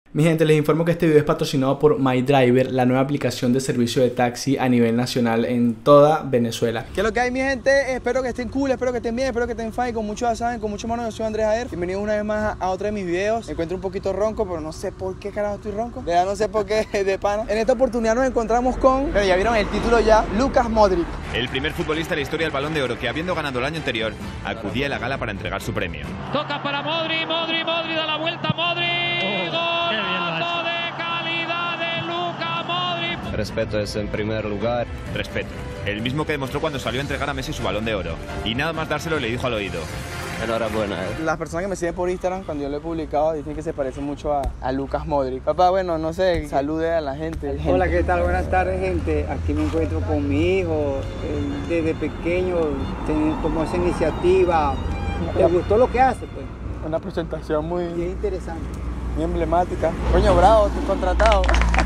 Mi gente, les informo que este video es patrocinado por MyDriver, la nueva aplicación de servicio de taxi a nivel nacional en toda Venezuela. ¿Qué es lo que hay, mi gente? Espero que estén cool, espero que estén bien, espero que estén fine, con mucho saben, con mucho mano. Yo soy Andrés Jaer. Bienvenidos una vez más a otro de mis videos. Me encuentro un poquito ronco, pero no sé por qué carajo estoy ronco. De verdad no sé por qué, de pana. En esta oportunidad nos encontramos con, pero ya vieron el título ya, Lucas Modric. El primer futbolista de la historia del Balón de Oro que, habiendo ganado el año anterior, acudía a la gala para entregar su premio. Toca para Modric, Modric da la vuelta, Modric. Golazo de calidad de Lucas Modric. Respeto es en primer lugar. Respeto. El mismo que demostró cuando salió a entregar a Messi su Balón de Oro. Y nada más dárselo le dijo al oído: Enhorabuena. Las personas que me siguen por Instagram, cuando yo lo he publicado, dicen que se parece mucho a Lucas Modric. Papá, bueno, no sé, salude a la gente. Hola, ¿qué tal? Buenas tardes, gente. Aquí me encuentro con mi hijo. Desde pequeño tomó esa iniciativa. ¿Le gustó lo que hace? Pues. Una presentación muy interesante. Muy emblemática. Coño, bravo, estoy contratado.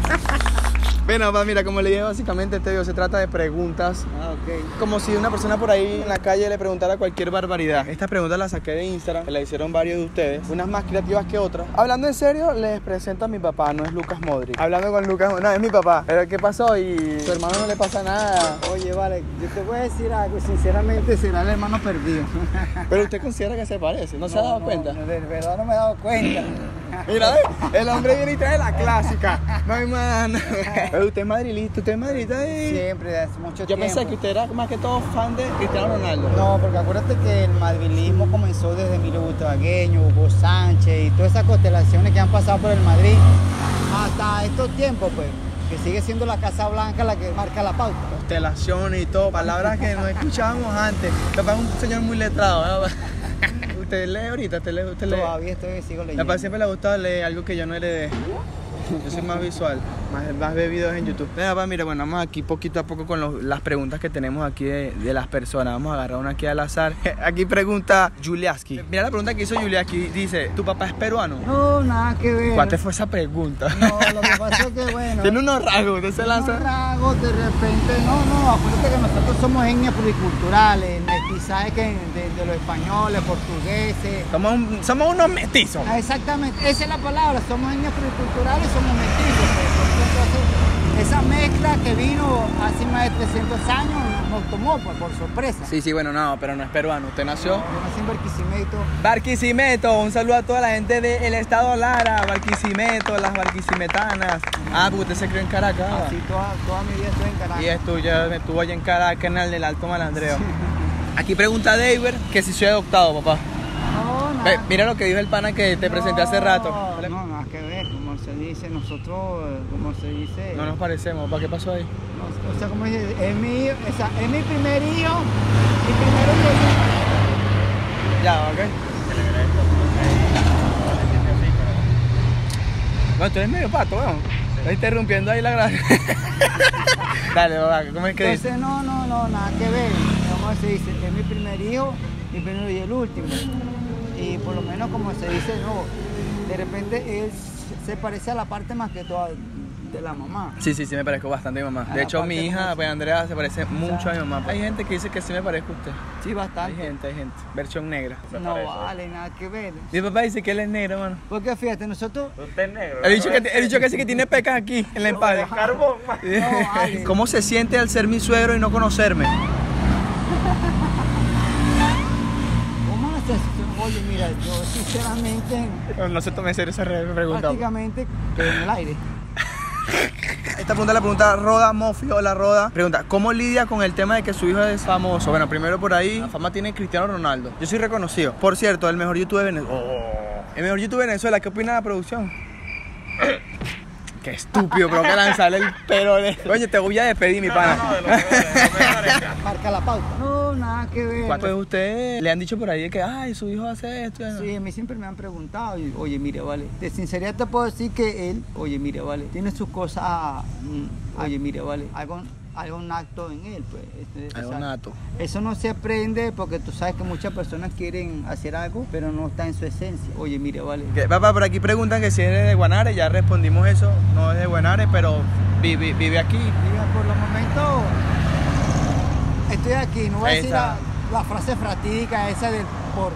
Bueno, papá, mira, como le dije, básicamente este video se trata de preguntas. Ok. Como si una persona por ahí en la calle le preguntara cualquier barbaridad. Estas preguntas las saqué de Instagram, que la hicieron varios de ustedes, unas más creativas que otras. Hablando en serio, les presento a mi papá, no es Lucas Modric. Hablando con Lucas, no, es mi papá. Pero ¿qué pasó? Y su hermano no le pasa nada. Oye, vale, yo te voy a decir algo. Sinceramente, será el hermano perdido. Pero usted considera que se parece, ¿no se ha dado cuenta? De verdad no me he dado cuenta. Mira, el hombre viene y trae la clásica. No hay más. Pero usted es madrilista, usted es madrilista. Siempre, desde hace mucho tiempo. Yo pensé que usted era más que todo fan de Cristiano Ronaldo. No, porque acuérdate que el madrilismo comenzó desde Emilio Butragueño, Hugo Sánchez y todas esas constelaciones que han pasado por el Madrid hasta estos tiempos, pues, que sigue siendo la Casa Blanca la que marca la pauta. Constelaciones y todo, palabras que no escuchábamos antes. Papá es un señor muy letrado, ¿no? ¿Usted lee ahorita? ¿Usted lee? Todavía sigo leyendo. Papá siempre le ha gustado leer algo que yo no heredé. Yo soy más visual, más ve videos en YouTube. Papá, mira, bueno, vamos aquí poquito a poco con las preguntas que tenemos aquí de las personas. Vamos a agarrar una aquí al azar. Aquí pregunta Juliaski. Mira la pregunta que hizo Juliaski. Dice, ¿tu papá es peruano? No, nada que ver. ¿Cuál te fue esa pregunta? No, lo que pasa es que, bueno... Tiene unos rasgos, usted se lanza... Unos rasgos, de repente... No, acuérdate que nosotros somos etnias pluriculturales, mestizajes de los españoles, portugueses... Somos unos mestizos. Exactamente, esa es la palabra, somos etnias pluriculturales, somos mestizos. Pues. Esa mezcla que vino hace más de 300 años nos tomó pues, por sorpresa. Sí, bueno, no, pero no es peruano. Usted nació... No, yo nací en Barquisimeto. Barquisimeto, un saludo a toda la gente del estado Lara, Barquisimeto, las barquisimetanas. Ah, porque usted se crió en Caracas. Sí, toda mi vida estuve en Caracas. Y estuvo allá en Caracas, en el del Alto Malandreo. Sí. Aquí pregunta David que si soy adoptado, papá. No, nada. Mira lo que dijo el pana que te presenté hace rato. No, nada que ver, como se dice, nosotros, como se dice... No nos parecemos, ¿para qué pasó ahí? O sea, como dice, es mi primer hijo, mi primero hijo. Ya, ok. Bueno, tú eres medio pato, weón. Estás interrumpiendo ahí la gracia. Dale, papá, ¿cómo es que dice? Entonces, no, nada que ver. Como se dice, es mi primer hijo, mi primero y el último. Y por lo menos, como se dice, no, de repente él se parece a la parte más que toda de la mamá. Sí, me parezco bastante a mi mamá. De hecho, mi hija, pues Andrea, se parece mucho a mi mamá. Hay gente que dice que sí me parezco a usted. Sí, bastante. Hay gente. Versión negra. No vale, nada que ver. Mi papá dice que él es negro, mano. Porque fíjate, nosotros... Usted es negro. He dicho que sí que tiene pecas aquí, en la empalme. Carbón. No, vale. ¿Cómo se siente al ser mi suegro y no conocerme? ¿Cómo es eso? Oye, mira, yo sinceramente... No se tome en serio esa pregunta. Prácticamente quedé en el aire. Esta pregunta la pregunta Roda Mofi. Hola Roda. Pregunta, ¿cómo lidia con el tema de que su hijo es famoso? Bueno, primero por ahí, la fama tiene Cristiano Ronaldo. Yo soy reconocido. Por cierto, el mejor YouTube de Venezuela. El mejor YouTube de Venezuela. ¿Qué opina la producción? Qué estúpido, pero que lanzarle el pelo de... Oye, te voy a despedir, mi pana. Marca la pauta. No, nada que ver. Pues usted le han dicho por ahí de que, ay, su hijo hace esto. ¿No? Sí, a mí siempre me han preguntado, y, oye, mire, vale, de sinceridad te puedo decir que él, oye, mire, vale, tiene sus cosas, oye, mire, vale, algo nato en él, pues. Algo nato. Eso no se aprende porque tú sabes que muchas personas quieren hacer algo, pero no está en su esencia. Oye, mire, vale. Papá, por aquí preguntan que si eres de Guanare, ya respondimos eso. No es de Guanare, pero vive aquí. Diga, por los momentos estoy aquí, no voy a decir la frase fatídica esa del por qué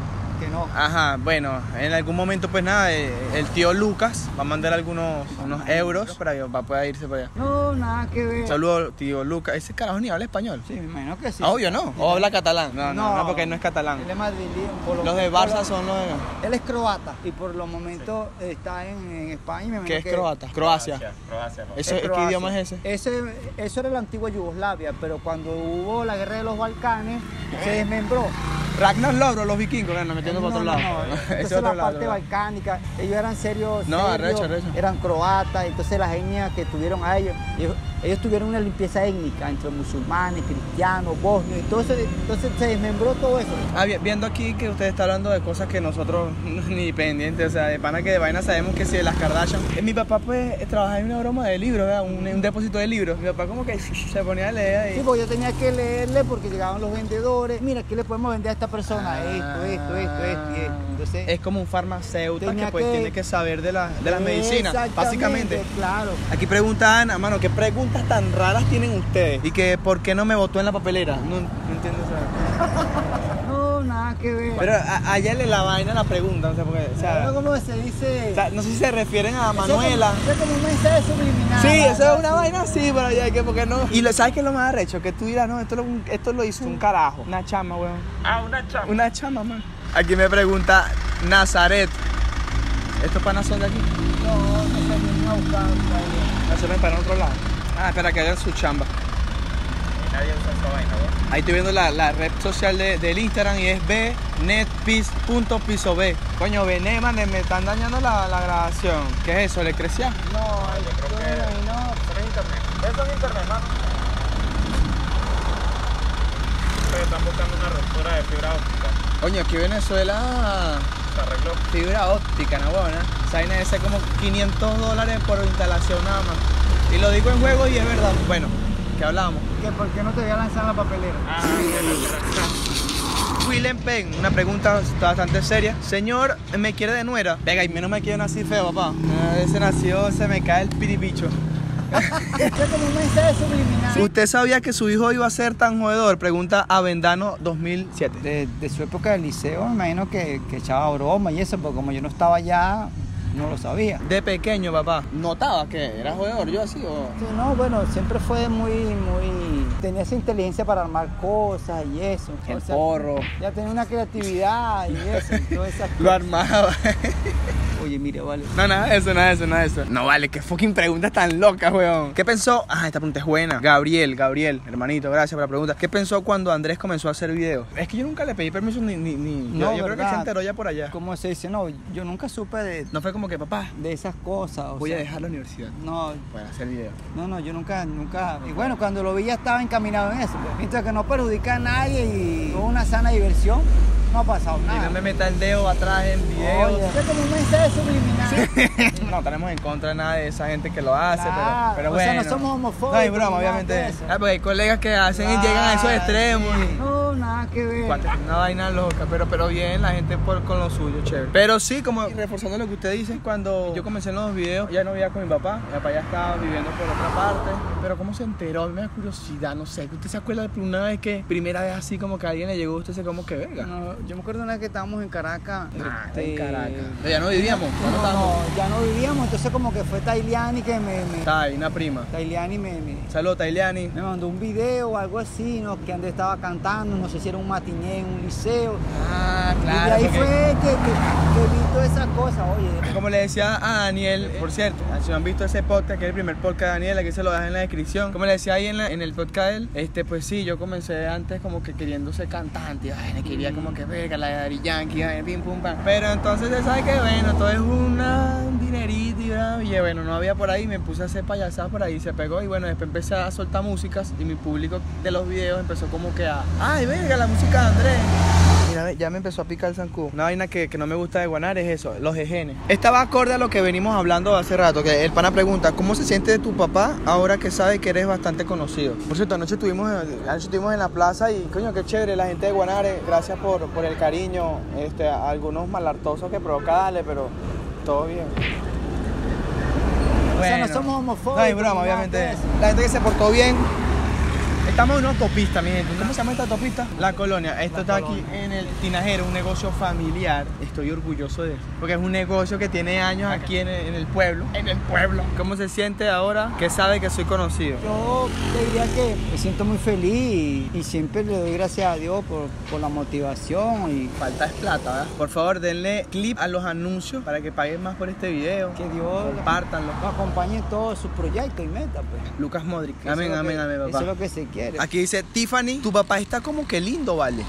no. Ajá, bueno, en algún momento pues nada, el tío Lucas va a mandar unos euros para que papá pueda irse para allá. No, nada que ver. Saludos, tío Lucas. Ese carajo ni habla español. Sí, me imagino que sí. Obvio, ¿no? O habla catalán. No, porque no es catalán. Él es madrileño. Los de Barça son los de... Él es croata y por los momentos está en España. Y me ¿Qué imagino es que Croacia? Croacia. es ¿Qué Croacia. idioma es ese? Eso era la antigua Yugoslavia, pero cuando hubo la guerra de los Balcanes, se desmembró. Ragnar Lodbrok, los vikingos, no, metiendo por otro lado. Entonces la parte balcánica, ellos eran serios, arrecho. eran croatas, entonces las etnias que tuvieron a ellos tuvieron una limpieza étnica entre musulmanes, cristianos, bosnios, entonces se desmembró todo eso. Viendo aquí que usted está hablando de cosas que nosotros ni pendientes, o sea, de pana que de vaina sabemos que si de las Kardashian. Mi papá pues trabajaba en una broma de libros, ¿verdad? Un depósito de libros. Mi papá como que se ponía a leer ahí. Sí, porque yo tenía que leerle porque llegaban los vendedores. Mira, ¿qué le podemos vender a esta persona? Esto. Entonces, es como un farmacéutico que pues que... tiene que saber de las medicinas, básicamente. Claro. Aquí pregunta Ana, mano, ¿qué preguntas tan raras tienen ustedes? Y que ¿por qué no me votó en la papelera? No entiendo eso. No, nada que ver. Pero allá la vaina la pregunta, no sé por qué. O sea, ¿cómo se dice? O sea, no sé si se refieren a Manuela. Eso es como un mensaje subliminal. Sí, eso es una vaina así, pero ya que ¿por qué no? Y ¿sabes qué es lo más arrecho? Que tú dirás, no, esto lo hizo un carajo. Una chama, weón. Una chama. Una chama, man. Aquí me pregunta Nazaret. ¿Estos panas son de aquí? No se vienen a buscar. No se ven para otro lado. Espera que hagan su chamba. Nadie usa esta vaina, weón. Ahí estoy viendo la red social del Instagram y es bnetpiece.pisob. Coño, Bené, man, me están dañando la grabación. ¿Qué es eso? ¿Le crecía? No, yo creo que no. Eso es internet. Eso es internet, mano. Ustedes están buscando una ruptura de fibra óptica. Coño, aquí Venezuela... Se arregló. Fibra óptica, ¿no? Bueno, esa vaina es como $500 por instalación nada más. Y lo digo en juego y es verdad. Bueno, ¿qué hablábamos? ¿Que por qué no te voy a lanzar la papelera? Willem Penn, una pregunta bastante seria. Señor, ¿me quiere de nuera? Venga, y menos me quiero nacer feo, papá. Ese nació, se me cae el piribicho. Es como un mensaje subliminal. ¿Usted sabía que su hijo iba a ser tan jodedor? Pregunta Avendano 2007. De su época del liceo, me imagino que echaba broma y eso, porque como yo no estaba allá, no lo sabía. De pequeño, papá, ¿notaba que era jodedor yo así o...? Sí, no, bueno, siempre fue muy... Tenía esa inteligencia para armar cosas y eso. El porro. Ya tenía una creatividad y eso, y todas esas cosas. Lo armaba. Oye, mira, vale. No, nada de eso. No, vale, qué fucking preguntas tan locas, weón. ¿Qué pensó? Esta pregunta es buena. Gabriel, hermanito, gracias por la pregunta. ¿Qué pensó cuando Andrés comenzó a hacer videos? Es que yo nunca le pedí permiso ni... No, yo creo que se enteró ya por allá. ¿Cómo se dice? No, yo nunca supe de... No fue como que, papá, de esas cosas. voy a dejar la universidad. No. Para hacer videos. No, yo nunca. Y bueno, cuando lo vi ya estaba encaminado en eso. Pues. Mientras que no perjudica a nadie y tuvo una sana diversión, no ha pasado nada. Y no me meta el dedo atrás en videos. Oye, es como un mensaje subliminal. Sí. No tenemos en contra de nada de esa gente que lo hace, claro, pero o bueno. sea, no somos homofóbicos. No hay broma, obviamente. Porque hay colegas que hacen y llegan a esos extremos. Sí. No, nada que ver. Una vaina loca, pero bien, la gente con lo suyo, chévere. Pero sí, como reforzando lo que usted dice, cuando yo comencé en los videos, ya no vivía con mi papá ya estaba viviendo por otra parte. Pero ¿cómo se enteró? A mí me da curiosidad, no sé. ¿Usted se acuerda de una vez que, primera vez así como que a alguien le llegó, usted se como que verga? No, yo me acuerdo una vez que estábamos en Caracas. En Caracas. Ya no vivíamos. No, ya no vivíamos, entonces como que fue Tailiani que una prima. Tailiani Saludos, Tailiani. me mandó un video o algo así, ¿no? Que Andrés estaba cantando, no sé si era un matiné en un liceo. Claro. Y de ahí fue que vi todas esas cosas, oye. Como le decía a Daniel, por cierto, si no han visto ese podcast, que es el primer podcast de Daniel, aquí se lo dejan en la descripción. Como le decía ahí en el podcast de él, pues sí, yo comencé antes como que queriendo ser cantante, quería como que verga, la de Daddy Yankee, pim pum pam. Pero entonces se sabe que bueno, todo es un dinerito y bueno, no había por ahí, me puse a hacer payasadas por ahí, se pegó y bueno, después empecé a soltar músicas y mi público de los videos empezó como que ay verga, la música de Andrés. Mira, ya me empezó a picar el zancudo. Una vaina que no me gusta de Guanar es eso, los ejenes. Estaba acorde a lo que venimos hablando hace rato, que el pana pregunta, ¿cómo se siente de tu papá ahora que sabe que eres bastante conocido? Por cierto, anoche estuvimos en la plaza y coño, qué chévere, la gente de Guanare, gracias por el cariño, a algunos malartosos que provoca darle, pero todo bien. O sea, no somos homofóbicos. No hay broma, obviamente. La gente que se portó bien, Estamos en una autopista, mi gente. ¿Cómo se llama esta autopista? La Colonia. Esto está aquí en el Tinajero, un negocio familiar. Estoy orgulloso de eso, porque es un negocio que tiene años aquí en el pueblo. En el pueblo. ¿Cómo se siente ahora que sabe que soy conocido? Yo te diría que me siento muy feliz y siempre le doy gracias a Dios por la motivación y Falta es plata, ¿verdad? Por favor, denle clip a los anuncios para que paguen más por este video. que Dios Compártanlo. lo acompañe en todos sus proyectos y metas, pues. Lucas Modric. Eso Amén, es lo amén, que- amén, Eso papá. es lo que se quiere. Aquí dice Tiffany, tu papá está como que lindo, vale.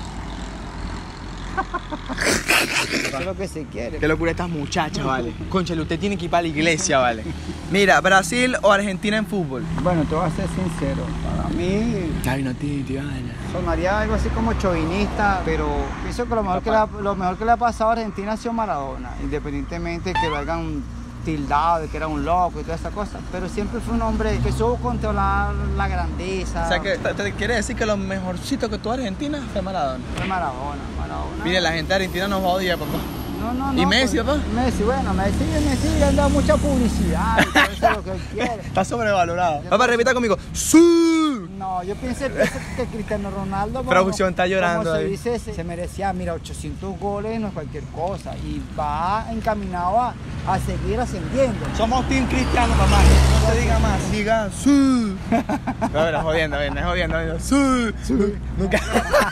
Eso es lo que se quiere. Qué locura estas muchachas, vale. Conchale, usted tiene que ir para la iglesia, vale. Mira, Brasil o Argentina en fútbol. Bueno, te voy a ser sincero. Para mí Ay, no, tío, sonaría algo así como chauvinista, pero pienso que lo mejor que le ha pasado a Argentina ha sido Maradona, independientemente que lo hayan tildado de que era un loco y toda esa cosa, pero siempre fue un hombre que supo controlar la grandeza. O sea, que te quiere decir que lo mejorcito que tuvo Argentina fue Maradona. Fue Maradona. Mire, la gente de Argentina nos odia, papá. No, ¿Y Messi, pues, papá? Messi, bueno, Messi le han dado mucha publicidad y todo eso es lo que él quiere. Está sobrevalorado. Papá, repita conmigo. ¡Sí! No, yo pienso que Cristiano Ronaldo, Producción está llorando como se ahí. dice, se merecía, mira, 800 goles no es cualquier cosa y va encaminado a seguir ascendiendo. Somos Team Cristiano, papá. No se diga más. Diga ¡sí! No, es jodiendo. ¡Sí! Nunca.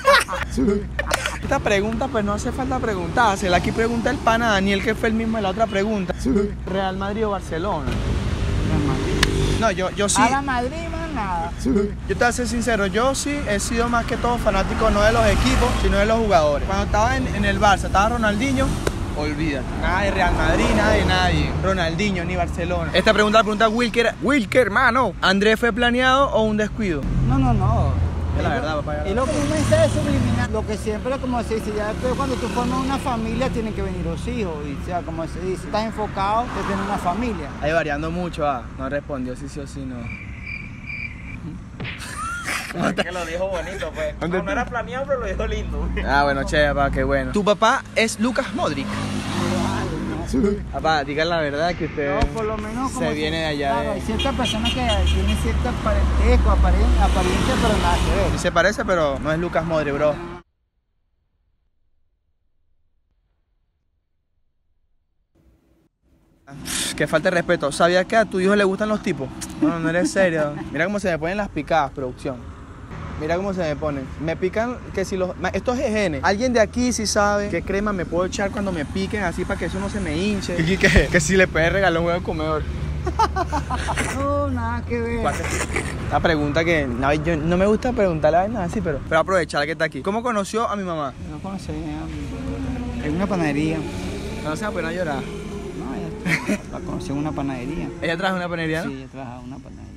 Esta pregunta, pues no hace falta preguntársela. Aquí pregunta el pana Daniel, que fue el mismo de la otra pregunta. ¿Real Madrid o Barcelona? No, yo sí. A la Madrid más nada. Yo te voy a ser sincero, yo sí he sido más que todo fanático no de los equipos, sino de los jugadores. Cuando estaba en el Barça, estaba Ronaldinho, olvídate. Nada de Real Madrid, nada de nadie. Ronaldinho ni Barcelona. Esta pregunta la pregunta Wilker. Wilker, hermano. ¿Andrés fue planeado o un descuido? No. Es la verdad, papá. Y lo que un mensaje subliminal, lo que siempre, como se dice, ya después cuando tú formas una familia tienen que venir los hijos. Y o sea, como se dice, estás enfocado en tener una familia. Ahí variando mucho, no respondió sí o sí, no. Es que lo dijo bonito, pues. ¿Dónde No era planeado, pero lo dijo lindo. Ah, bueno, che, papá, qué bueno. ¿Tu papá es Lucas Modric? Papá, digan la verdad que usted No, por lo menos como se viene de allá. Claro, hay ciertas personas que tienen cierto parentesco, apariencia, pero nada que ver. Sí se parece, pero no es Lucas Modric, bro. Que falta de respeto. ¿Sabías que a tu hijo le gustan los tipos? No eres serio. Mira cómo se me ponen las picadas, producción. Mira cómo se me ponen. Me pican que si los... Esto es higiene. Alguien de aquí sí sabe qué crema me puedo echar cuando me piquen así para que eso no se me hinche. ¿Y qué? Que si le puedes regalar un huevo de comedor. No, nada que ver. Una pregunta que no, yo no me gusta preguntarle a vainas así, pero aprovechar que está aquí. ¿Cómo conoció a mi mamá? No conocí en una panadería. No se va a poner a llorar. No, ella la conocí en una panadería. ¿Ella trabaja en una panadería, no? Sí, ella trabajaba en una panadería.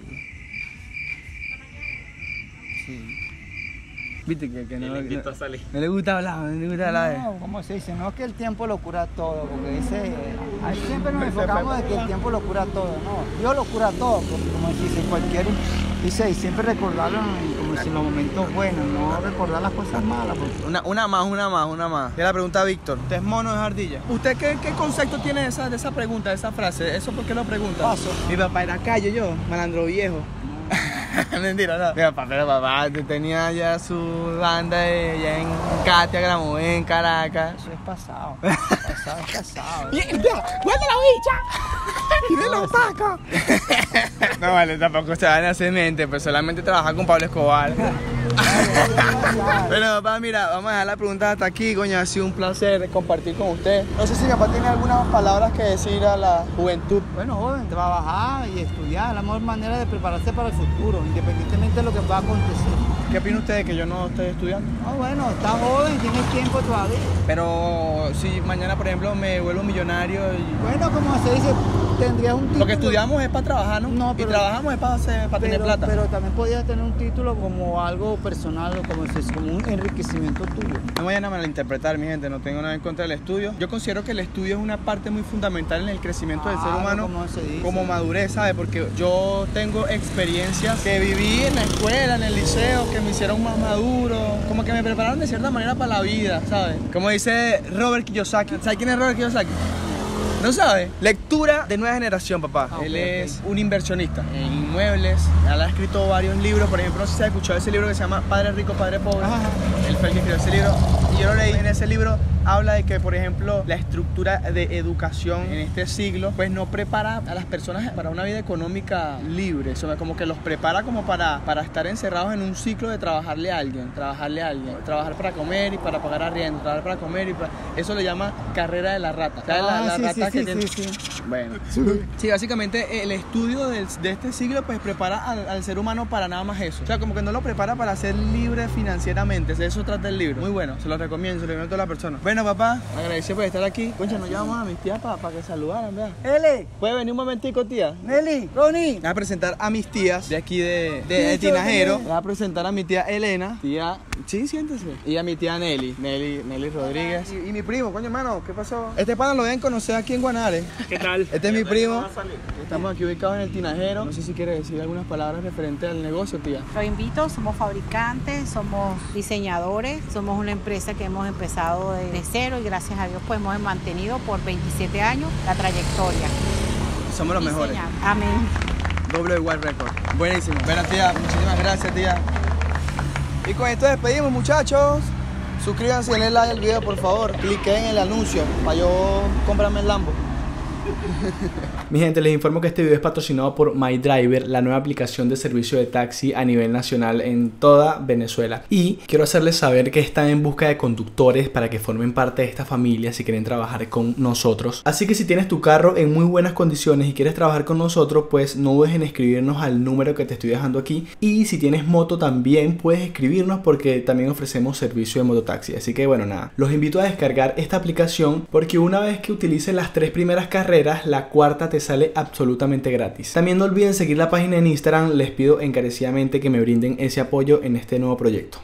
Sí. Viste que no, Y le invito a salir. no le gusta hablar, no le gusta hablar. No, ¿cómo se dice? No es que el tiempo lo cura todo, porque dice, ahí siempre nos enfocamos de que el tiempo lo cura todo, no. Dios lo cura todo, porque como dice cualquier, dice, y siempre recordarlo como si en los momentos buenos, no recordar las cosas malas. Porque... Una más. Ya la pregunta a Víctor. ¿Usted es mono o es ardilla? ¿Usted qué concepto tiene de esa pregunta, de esa frase? ¿Eso por qué lo pregunta? Paso. Mi papá era callo yo, malandro viejo. Mentira, no. Mi papá, pero papá tenía ya su banda allá en Katia, Gramoé, en Caracas. Eso es pasado. Pasado es pasado. ¡Mierda! ¡Guarda la bicha! ¡Y de los tacos! No vale, tampoco se van a hacer mente, pues solamente trabajar con Pablo Escobar. Bueno, papá, mira, vamos a dejar la pregunta hasta aquí, coño, ha sido un placer compartir con usted. No sé si mi papá tiene algunas palabras que decir a la juventud. Bueno, joven, trabajar y estudiar es la mejor manera de prepararse para el futuro, independientemente de lo que pueda acontecer. ¿Qué opina usted de que yo no estoy estudiando? No, bueno, está joven, tiene tiempo todavía. Pero si mañana, por ejemplo, me vuelvo millonario y... Bueno, como se dice, tendrías un título. Lo que estudiamos es para trabajar, ¿no? No, pero- y trabajamos es para tener plata. Pero también podías tener un título como algo personal o como un enriquecimiento tuyo. No vayan a malinterpretar, mi gente, no tengo nada en contra del estudio. Yo considero que el estudio es una parte muy fundamental en el crecimiento del ser Claro, humano, como se dice. como madurez, ¿sabes? Porque yo tengo experiencias que viví en la escuela, en el liceo, que me hicieron más maduro, como que me prepararon de cierta manera para la vida, ¿sabes? Como dice Robert Kiyosaki. ¿Sabes quién es Robert Kiyosaki? ¿No sabe? Lectura de nueva generación, papá. Él es un inversionista en inmuebles. Él ha escrito varios libros. Por ejemplo, no sé si has escuchado ese libro que se llama Padre Rico, Padre Pobre. Él fue el que escribió ese libro. Y yo lo leí. En ese libro habla de que, por ejemplo, la estructura de educación en este siglo pues no prepara a las personas para una vida económica libre. Eso como que los prepara como para estar encerrados en un ciclo de trabajar trabajar para comer y para pagar arriendo, trabajar para comer y para... Eso le llama carrera de la rata. ¿Sabes? La rata que tiene... Bueno, sí, básicamente el estudio de este siglo pues prepara al ser humano para nada más eso. O sea, como que no lo prepara para ser libre financieramente. De eso trata el libro. Muy bueno, se lo recomiendo a todas las personas. Bueno, papá, agradecido por estar aquí. Concha, nos llamamos a mis tías para que saludaran, vea. Eli, ¿Puede venir un momentico, tía? Nelly, Ronnie. Voy a presentar a mis tías de aquí de Tinajero. Voy a presentar a mi tía Elena. Tía, sí, siéntese. Y a mi tía Nelly Rodríguez. Y mi primo, coño, hermano, ¿qué pasó? Este pana lo deben conocer aquí en Guanare. ¿Qué tal? Este es mi primo. Estamos aquí ubicados en el Tinajero. No sé si quiere decir algunas palabras referentes al negocio, tía. Los invito, somos fabricantes, somos diseñadores, somos una empresa que hemos empezado de cero y gracias a Dios pues hemos mantenido por 27 años la trayectoria. Somos los mejores. Amén. Doble World Record. Buenísimo. Bueno, tía, muchísimas gracias, tía. Y con esto despedimos, muchachos. Suscríbanse y denle like al video, por favor. Cliquen en el anuncio para yo comprarme el Lambo. Mi gente, les informo que este video es patrocinado por MyDriver, la nueva aplicación de servicio de taxi a nivel nacional en toda Venezuela. Y quiero hacerles saber que están en busca de conductores para que formen parte de esta familia si quieren trabajar con nosotros. Así que si tienes tu carro en muy buenas condiciones y quieres trabajar con nosotros, pues no dudes en escribirnos al número que te estoy dejando aquí. Y si tienes moto también puedes escribirnos porque también ofrecemos servicio de mototaxi. Así que bueno, nada, los invito a descargar esta aplicación porque una vez que utilices las 3 primeras carreras, la cuarta te sale absolutamente gratis. También no olviden seguir la página en Instagram. Les pido encarecidamente que me brinden ese apoyo en este nuevo proyecto.